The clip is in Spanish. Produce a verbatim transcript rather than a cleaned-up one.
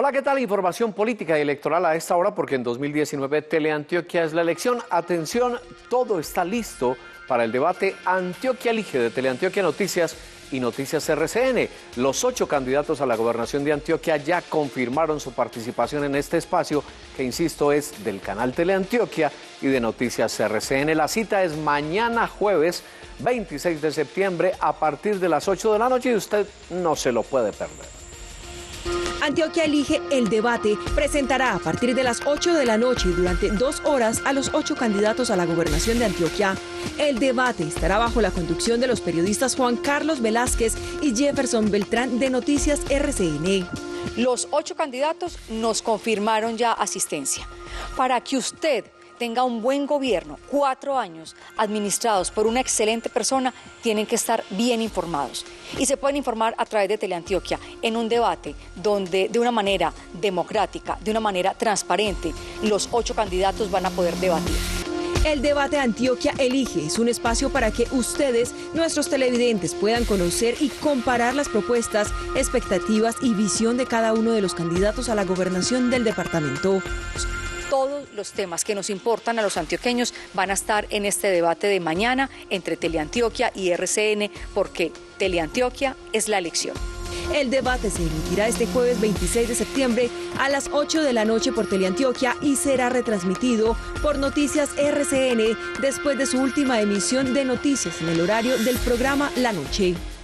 Hola, ¿qué tal? Información política y electoral a esta hora, porque en dos mil diecinueve Teleantioquia es la elección. Atención, todo está listo para el debate Antioquia Elige de Teleantioquia Noticias y Noticias R C N. Los ocho candidatos a la gobernación de Antioquia ya confirmaron su participación en este espacio, que insisto es del canal Teleantioquia y de Noticias R C N. La cita es mañana jueves veintiséis de septiembre a partir de las ocho de la noche y usted no se lo puede perder. Antioquia Elige el debate presentará a partir de las ocho de la noche y durante dos horas a los ocho candidatos a la gobernación de Antioquia. El debate estará bajo la conducción de los periodistas Juan Carlos Velázquez y Jefferson Beltrán de Noticias R C N. Los ocho candidatos nos confirmaron ya asistencia. Para que usted tenga un buen gobierno, cuatro años administrados por una excelente persona, tienen que estar bien informados. Y se pueden informar a través de Teleantioquia en un debate donde de una manera democrática, de una manera transparente, los ocho candidatos van a poder debatir. El debate Antioquia Elige es un espacio para que ustedes, nuestros televidentes, puedan conocer y comparar las propuestas, expectativas y visión de cada uno de los candidatos a la gobernación del departamento. Todos los temas que nos importan a los antioqueños van a estar en este debate de mañana entre Teleantioquia y R C N, porque Teleantioquia es la elección. El debate se emitirá este jueves veintiséis de septiembre a las ocho de la noche por Teleantioquia y será retransmitido por Noticias R C N después de su última emisión de noticias en el horario del programa La Noche.